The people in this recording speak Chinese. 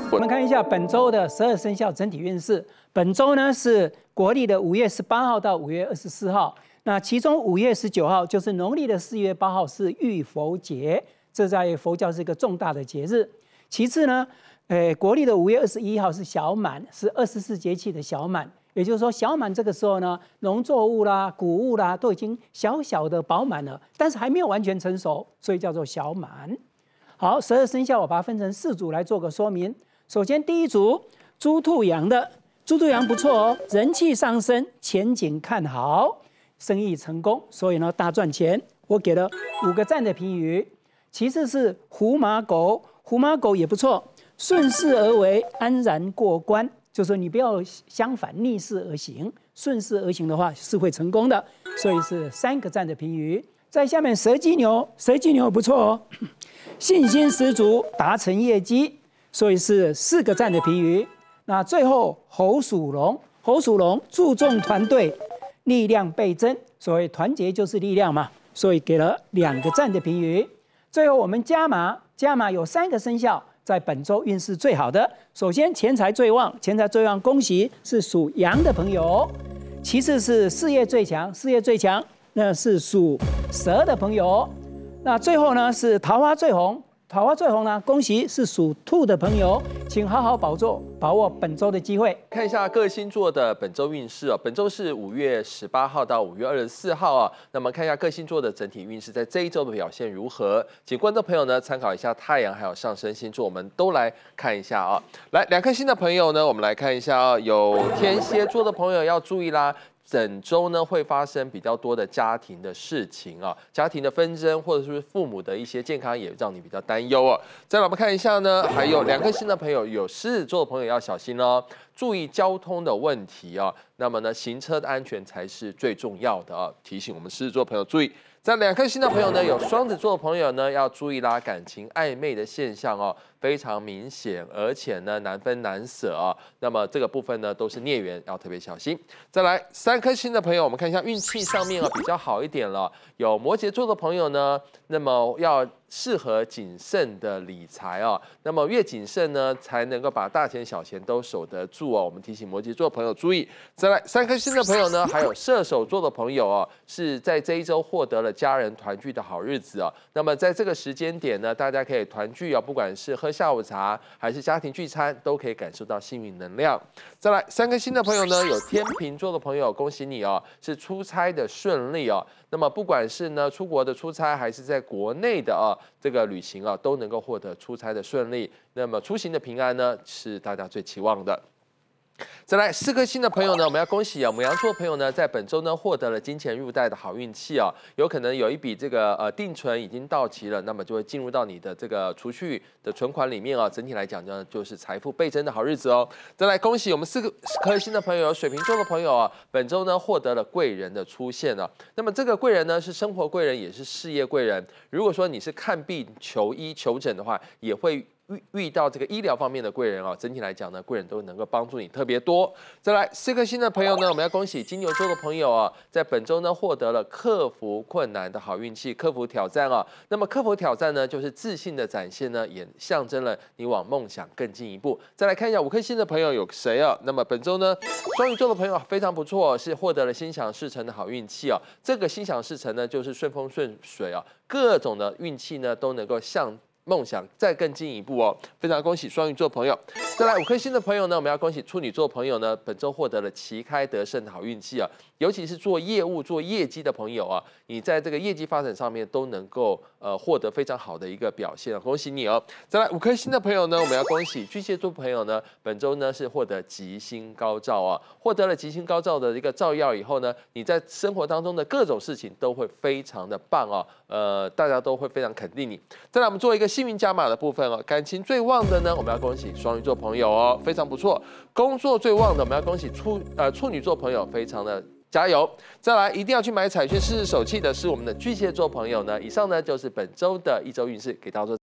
我们看一下本周的12生肖整体运势。本周呢是国历的5月18号到5月24号，那其中5月19号就是农历的4月8号是浴佛节，这在佛教是一个重大的节日。其次呢，国历的5月21号是小满，是24节气的小满。也就是说，小满这个时候呢，农作物啦、谷物啦都已经小小的饱满了，但是还没有完全成熟，所以叫做小满。好，12生肖我把它分成4组来做个说明。首先第一组猪兔羊的，猪兔羊不错哦，人气上升，前景看好，生意成功，所以呢大赚钱，我给了5个赞的评语。其次是虎马狗，虎马狗也不错，顺势而为，安然过关。就是说你不要相反逆势而行，顺势而行的话是会成功的，所以是3个赞的评语。在下面蛇鸡牛，蛇鸡牛不错哦，信心十足，达成业绩，所以是4个赞的评语。那最后猴属龙，猴属龙注重团队，力量倍增，所谓团结就是力量嘛，所以给了2个赞的评语。最后我们加码有3个生肖在本周运势最好的。首先钱财最旺，钱财最旺，恭喜是属羊的朋友。其次是事业最强，事业最强那是属蛇的朋友。那最后呢是桃花最红，桃花最红呢，恭喜是属兔的朋友，请好好把握本周的机会。 看一下各星座的本周运势哦。本周是5月18号到5月24号啊。那么看一下各星座的整体运势在这一周的表现如何？请观众朋友呢参考一下太阳还有上升星座，我们都来看一下啊。来，2颗星的朋友呢，我们来看一下啊。有天蝎座的朋友要注意啦。整周呢会发生比较多的家庭的事情啊，家庭的纷争或者是父母的一些健康也让你比较担忧啊。再来我们看一下呢，还有2颗星的朋友，有狮子座的朋友要小心哦，注意交通的问题啊。那么呢，行车的安全才是最重要的啊，提醒我们狮子座朋友注意。在2颗星的朋友呢，有双子座的朋友呢要注意啦，感情暧昧的现象哦，非常明显，而且呢难分难舍啊。那么这个部分呢都是孽缘，要特别小心。再来3颗星的朋友，我们看一下运气上面比较好一点了。有摩羯座的朋友呢，那么要适合谨慎的理财啊。那么越谨慎呢，才能够把大钱小钱都守得住哦。我们提醒摩羯座的朋友注意。再来3颗星的朋友呢，还有射手座的朋友哦，是在这一周获得了家人团聚的好日子哦。那么在这个时间点呢，大家可以团聚哦，不管是喝下午茶还是家庭聚餐，都可以感受到幸运能量。再来3颗星的朋友呢，有天秤座的朋友，恭喜你哦，是出差的顺利哦。那么不管是呢出国的出差，还是在国内的这个旅行都能够获得出差的顺利。那么出行的平安呢，是大家最期望的。再来4颗星的朋友呢，我们要恭喜牡羊座的朋友呢，在本周呢获得了金钱入袋的好运气啊，有可能有一笔这个定存已经到期了，那么就会进入到你的这个储蓄的存款里面啊。整体来讲呢，就是财富倍增的好日子哦。再来恭喜我们4颗星的朋友，有水瓶座的朋友啊，本周呢获得了贵人的出现啊。那么这个贵人呢是生活贵人，也是事业贵人。如果说你是看病求医求诊的话，也会遇到这个医疗方面的贵人啊，整体来讲呢，贵人都能够帮助你特别多。再来4颗星的朋友呢，我们要恭喜金牛座的朋友啊，在本周呢获得了克服困难的好运气，克服挑战啊。那么克服挑战呢，就是自信的展现呢，也象征了你往梦想更进一步。再来看一下5颗星的朋友有谁啊？那么本周呢，双鱼座的朋友非常不错，是获得了心想事成的好运气啊。这个心想事成呢，就是顺风顺水啊，各种的运气呢都能够向梦想再更进一步哦，非常恭喜双鱼座朋友。再来5颗星的朋友呢，我们要恭喜处女座朋友呢，本周获得了旗开得胜的好运气啊，尤其是做业务、做业绩的朋友啊，你在这个业绩发展上面都能够获得非常好的一个表现啊，恭喜你哦。再来5颗星的朋友呢，我们要恭喜巨蟹座朋友呢，本周呢是获得吉星高照啊，获得了吉星高照的一个照耀以后呢，你在生活当中的各种事情都会非常的棒哦，大家都会非常肯定你。再来我们做一个幸运加码的部分哦，感情最旺的呢，我们要恭喜双鱼座朋友哦，非常不错。工作最旺的，我们要恭喜处女座朋友，非常的加油！再来，一定要去买彩券试试手气的是我们的巨蟹座朋友呢。以上呢就是本周的1周运势，给大家做。